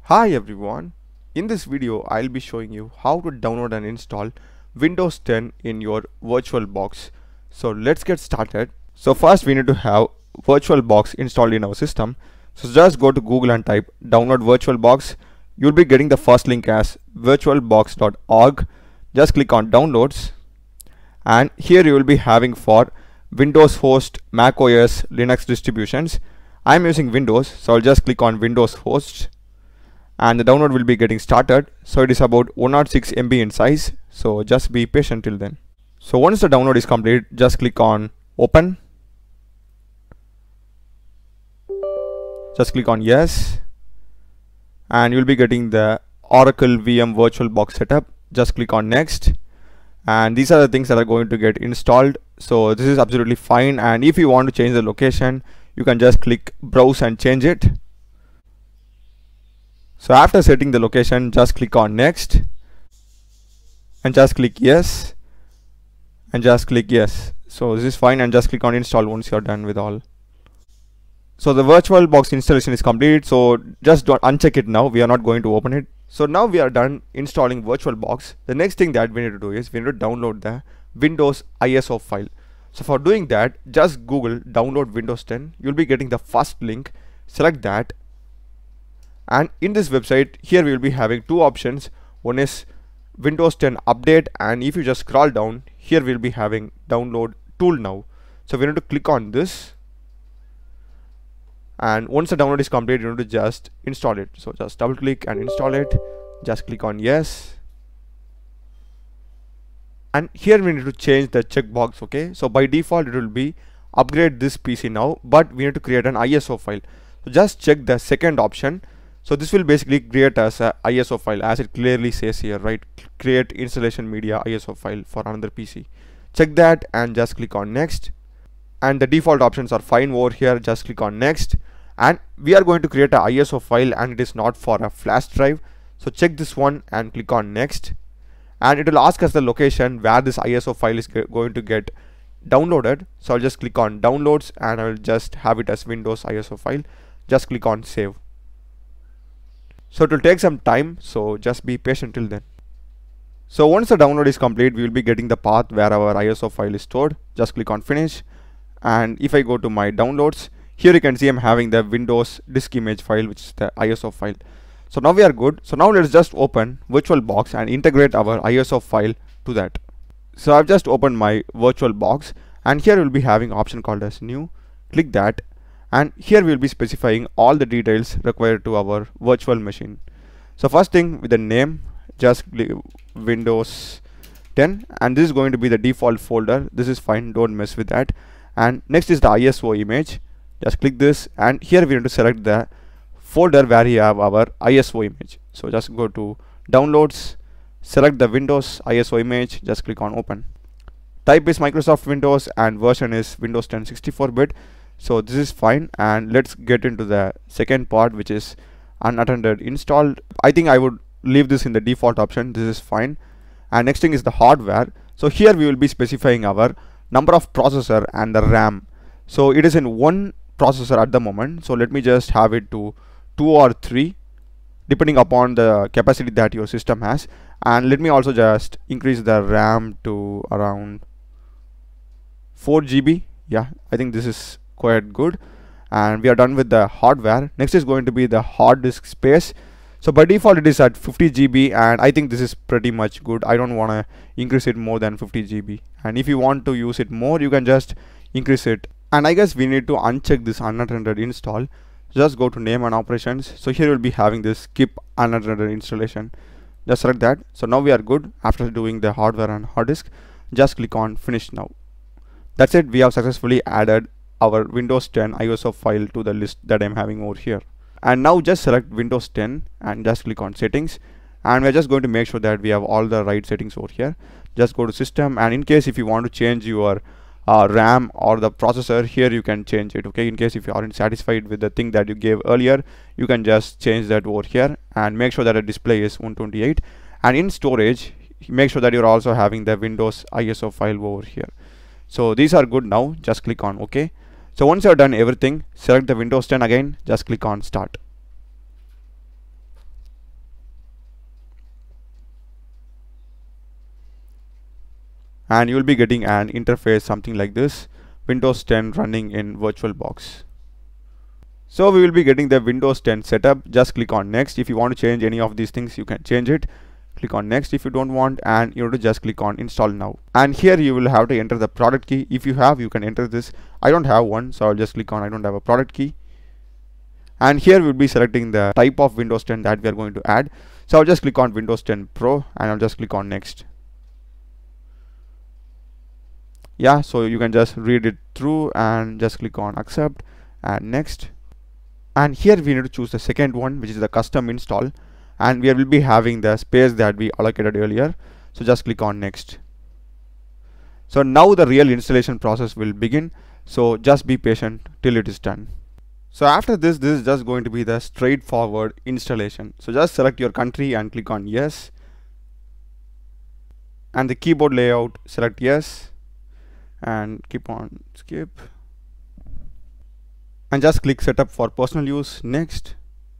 Hi everyone, in this video I'll be showing you how to download and install Windows 10 in your VirtualBox. So let's get started. So first we need to have VirtualBox installed in our system. So just go to Google and type download VirtualBox. You'll be getting the first link as virtualbox.org. Just click on downloads and here you will be having for Windows host, Mac OS, Linux distributions. I'm using Windows, so I'll just click on Windows host and the download will be getting started. So it is about 106 MB in size, so just be patient till then. So once the download is complete, just click on open, just click on yes, and you'll be getting the Oracle VM VirtualBox setup. Just click on next, and these are the things that are going to get installed. So this is absolutely fine, and if you want to change the location, you can just click browse and change it. So after setting the location, just click on next and just click yes and just click yes. So this is fine, and just click on install once you're done with all. So the VirtualBox installation is complete, so just don't uncheck it now. We are not going to open it. So now we are done installing VirtualBox. The next thing that we need to do is we need to download the Windows ISO file. So for doing that, just Google download Windows 10. You'll be getting the first link. Select that. And in this website, here we will be having two options. One is Windows 10 update, and if you just scroll down, here we'll be having download tool now. So we need to click on this, and once the download is complete, you need to just install it. So just double click and install it. Just click on yes, and here we need to change the checkbox. Okay, so by default it will be upgrade this PC now, but we need to create an ISO file. So just check the second option. So this will basically create as a ISO file, as it clearly says here, right? Create installation media ISO file for another PC. Check that and just click on next. And the default options are fine over here. Just click on next. And we are going to create a ISO file, and it is not for a flash drive. So check this one and click on next. And it will ask us the location where this ISO file is going to get downloaded. So I'll just click on downloads, and I will just have it as Windows ISO file. Just click on save. So it will take some time, so just be patient till then. So once the download is complete, we will be getting the path where our ISO file is stored. Just click on finish, and if I go to my downloads, here you can see I'm having the Windows disk image file, which is the ISO file. So now we are good. So now let's just open VirtualBox and integrate our ISO file to that. So I've just opened my VirtualBox, and here we'll be having an option called as new. Click that. And here we will be specifying all the details required to our virtual machine. So first thing, with the name, just Windows 10, and this is going to be the default folder. This is fine, don't mess with that. And next is the ISO image. Just click this, and here we need to select the folder where we have our ISO image. So just go to downloads, select the Windows ISO image, just click on open. Type is Microsoft Windows and version is Windows 10 64-bit. So this is fine, and let's get into the second part, which is unattended installed. I think I would leave this in the default option. This is fine. And next thing is the hardware. So here we will be specifying our number of processor and the RAM. So it is in one processor at the moment, so let me just have it to 2 or 3 depending upon the capacity that your system has. And let me also just increase the RAM to around 4 GB. Yeah, I think this is quite good, and we are done with the hardware. Next is going to be the hard disk space. So by default it is at 50 GB, and I think this is pretty much good. I don't want to increase it more than 50 GB, and if you want to use it more, you can just increase it. And I guess we need to uncheck this unattended install. Just go to name and operations. So here we'll be having this skip unattended installation. Just select that. So now we are good after doing the hardware and hard disk. Just click on finish now. That's it. We have successfully added our Windows 10 ISO file to the list that I'm having over here. And now just select Windows 10 and just click on settings, and we're just going to make sure that we have all the right settings over here. Just go to system, and in case if you want to change your RAM or the processor, here you can change it. Okay, in case if you aren't satisfied with the thing that you gave earlier, you can just change that over here, and make sure that the display is 128. And in storage, make sure that you're also having the Windows ISO file over here. So these are good now. Just click on OK. So once you have done everything, select the Windows 10 again, just click on start. and you will be getting an interface something like this, Windows 10 running in VirtualBox. So we will be getting the Windows 10 setup. Just click on next. If you want to change any of these things, you can change it. Click on next if you don't want, and you have to just click on install now. And here you will have to enter the product key. If you have, you can enter this. I don't have one, so I'll just click on I don't have a product key. And here we'll be selecting the type of Windows 10 that we are going to add. So I'll just click on Windows 10 Pro, and I'll just click on next. Yeah, so you can just read it through and just click on accept and next. And here we need to choose the second one, which is the custom install, and we will be having the space that we allocated earlier. So just click on next. So now the real installation process will begin, so just be patient till it is done. So after this is just going to be the straightforward installation. So just select your country and click on yes, and the keyboard layout, select yes and keep on skip, and just click setup for personal use, next.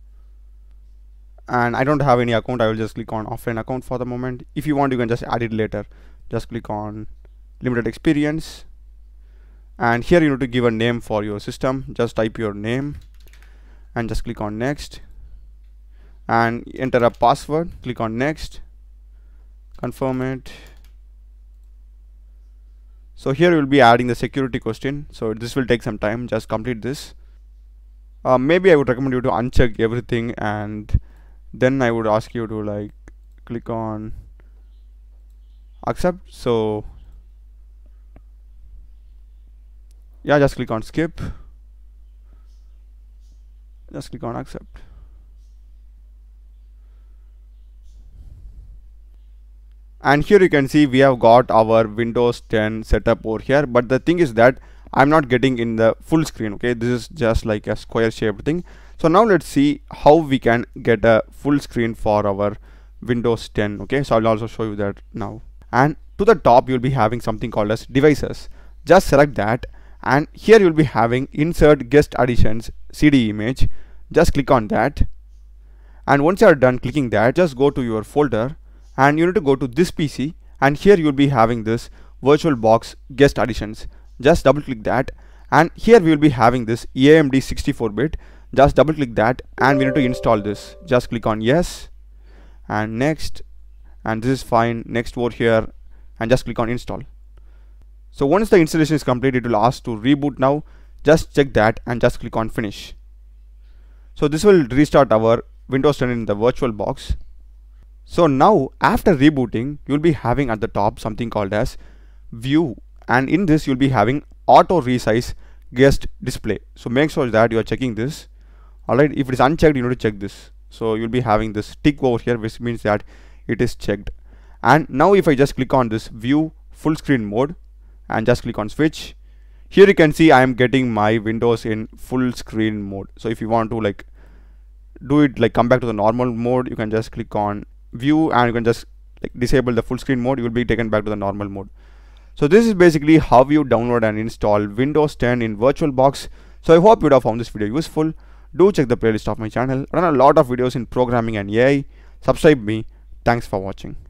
And I don't have any account, I will just click on offline account for the moment. If you want, you can just add it later. Just click on limited experience, and here you need to give a name for your system. Just type your name and just click on next and enter a password. Click on next, confirm it. So here we will be adding the security question, so this will take some time. Just complete this. Maybe I would recommend you to uncheck everything, and then I would ask you to like click on accept. So yeah, just click on skip, just click on accept. And here you can see we have got our Windows 10 setup over here, but the thing is that I'm not getting in the full screen. Okay, this is just like a square shaped thing. So now let's see how we can get a full screen for our Windows 10. Okay, so I'll also show you that now. And to the top you'll be having something called as devices. Just select that, and here you'll be having insert guest additions CD image. Just click on that, and once you are done clicking that, just go to your folder and you need to go to this PC, and here you'll be having this VirtualBox guest additions. Just double click that, and here we will be having this AMD 64-bit. Just double click that, and we need to install this. Just click on yes and next, and this is fine. Next over here, and just click on install. So once the installation is complete, it will ask to reboot now. Just check that and just click on finish. So this will restart our Windows 10 in the VirtualBox. So now after rebooting, you'll be having at the top something called as view, and in this you'll be having auto resize guest display. So make sure that you are checking this. Alright, if it is unchecked, you need to check this. So you'll be having this tick over here, which means that it is checked. And now if I just click on this view full screen mode and just click on switch, here you can see I am getting my Windows in full screen mode. So if you want to like do it like come back to the normal mode, you can just click on view and you can just like disable the full screen mode. You will be taken back to the normal mode. So this is basically how you download and install Windows 10 in VirtualBox. So I hope you would have found this video useful. Do check the playlist of my channel. I run a lot of videos in programming and AI. Subscribe me. Thanks for watching.